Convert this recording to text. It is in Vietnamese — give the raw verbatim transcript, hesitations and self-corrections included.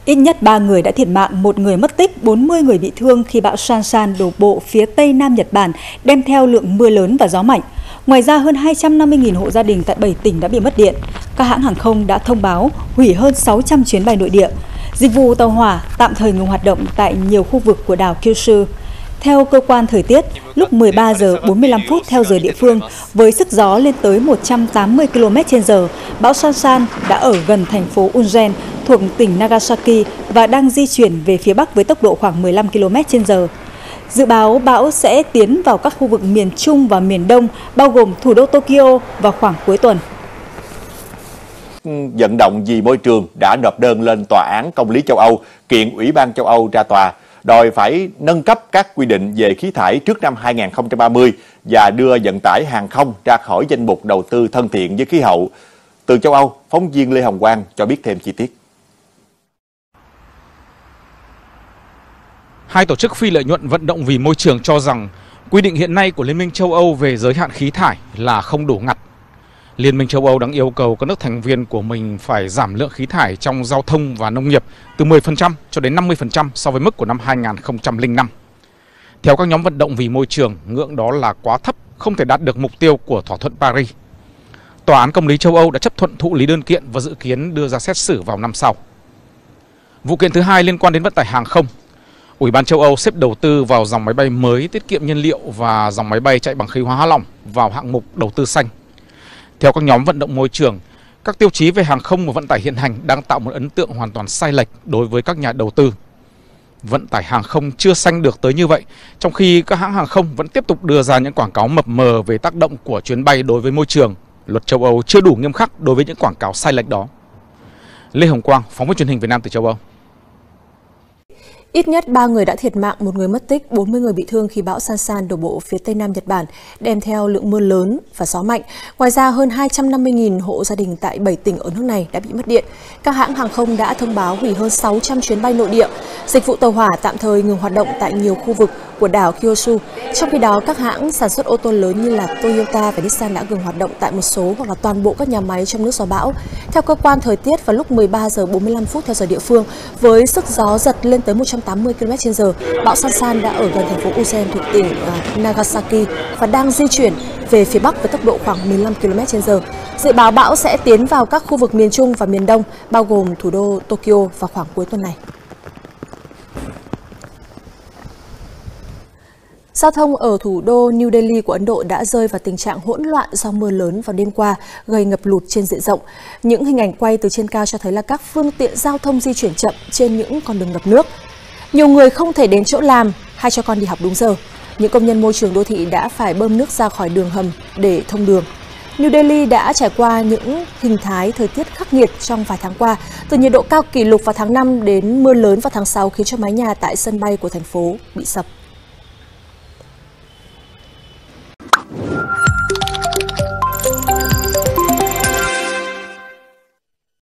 Ít nhất ba người đã thiệt mạng, một người mất tích, bốn mươi người bị thương khi bão Sansan đổ bộ phía tây nam Nhật Bản, đem theo lượng mưa lớn và gió mạnh. Ngoài ra, hơn hai trăm năm mươi nghìn hộ gia đình tại bảy tỉnh đã bị mất điện. Các hãng hàng không đã thông báo hủy hơn sáu trăm chuyến bay nội địa. Dịch vụ tàu hỏa tạm thời ngừng hoạt động tại nhiều khu vực của đảo Kyushu. Theo cơ quan thời tiết, lúc mười ba giờ bốn mươi lăm phút theo giờ địa phương, với sức gió lên tới một trăm tám mươi ki lô mét trên giờ, bão Sansan đã ở gần thành phố Unzen thuộc tỉnh Nagasaki và đang di chuyển về phía bắc với tốc độ khoảng mười lăm ki lô mét trên giờ. Dự báo bão sẽ tiến vào các khu vực miền Trung và miền Đông, bao gồm thủ đô Tokyo vào khoảng cuối tuần. Vận động vì môi trường đã nộp đơn lên Tòa án Công lý châu Âu kiện Ủy ban châu Âu ra tòa, đòi phải nâng cấp các quy định về khí thải trước năm hai nghìn không trăm ba mươi và đưa vận tải hàng không ra khỏi danh mục đầu tư thân thiện với khí hậu. Từ châu Âu, phóng viên Lê Hồng Quang cho biết thêm chi tiết. Hai tổ chức phi lợi nhuận vận động vì môi trường cho rằng quy định hiện nay của Liên minh châu Âu về giới hạn khí thải là không đủ ngặt. Liên minh châu Âu đang yêu cầu các nước thành viên của mình phải giảm lượng khí thải trong giao thông và nông nghiệp từ mười phần trăm cho đến năm mươi phần trăm so với mức của năm hai nghìn không trăm lẻ năm. Theo các nhóm vận động vì môi trường, ngưỡng đó là quá thấp, không thể đạt được mục tiêu của thỏa thuận Paris. Tòa án Công lý châu Âu đã chấp thuận thụ lý đơn kiện và dự kiến đưa ra xét xử vào năm sau. Vụ kiện thứ hai liên quan đến vận tải hàng không. Ủy ban châu Âu xếp đầu tư vào dòng máy bay mới tiết kiệm nhiên liệu và dòng máy bay chạy bằng khí hóa lỏng vào hạng mục đầu tư xanh. Theo các nhóm vận động môi trường, các tiêu chí về hàng không và vận tải hiện hành đang tạo một ấn tượng hoàn toàn sai lệch đối với các nhà đầu tư. Vận tải hàng không chưa xanh được tới như vậy, trong khi các hãng hàng không vẫn tiếp tục đưa ra những quảng cáo mập mờ về tác động của chuyến bay đối với môi trường. Luật châu Âu chưa đủ nghiêm khắc đối với những quảng cáo sai lệch đó. Lê Hồng Quang, phóng viên truyền hình Việt Nam từ châu Âu. Ít nhất ba người đã thiệt mạng, một người mất tích, bốn mươi người bị thương khi bão Sansan đổ bộ phía tây nam Nhật Bản, đem theo lượng mưa lớn và gió mạnh. Ngoài ra, hơn hai trăm năm mươi nghìn hộ gia đình tại bảy tỉnh ở nước này đã bị mất điện. Các hãng hàng không đã thông báo hủy hơn sáu trăm chuyến bay nội địa. Dịch vụ tàu hỏa tạm thời ngừng hoạt động tại nhiều khu vực của đảo Kyushu. Trong khi đó, các hãng sản xuất ô tô lớn như là Toyota và Nissan đã ngừng hoạt động tại một số hoặc là toàn bộ các nhà máy trong nước do bão. Theo cơ quan thời tiết, vào lúc mười ba giờ bốn mươi lăm phút theo giờ địa phương, với sức gió giật lên tới một trăm tám mươi ki lô mét trên giờ, bão Sansan đã ở gần thành phố Unzen thuộc tỉnh Nagasaki và đang di chuyển về phía bắc với tốc độ khoảng mười lăm ki lô mét trên giờ. Dự báo bão sẽ tiến vào các khu vực miền Trung và miền Đông, bao gồm thủ đô Tokyo vào khoảng cuối tuần này. Giao thông ở thủ đô New Delhi của Ấn Độ đã rơi vào tình trạng hỗn loạn do mưa lớn vào đêm qua, gây ngập lụt trên diện rộng. Những hình ảnh quay từ trên cao cho thấy là các phương tiện giao thông di chuyển chậm trên những con đường ngập nước. Nhiều người không thể đến chỗ làm hay cho con đi học đúng giờ. Những công nhân môi trường đô thị đã phải bơm nước ra khỏi đường hầm để thông đường. New Delhi đã trải qua những hình thái thời tiết khắc nghiệt trong vài tháng qua, từ nhiệt độ cao kỷ lục vào tháng năm đến mưa lớn vào tháng sáu khiến cho mái nhà tại sân bay của thành phố bị sập.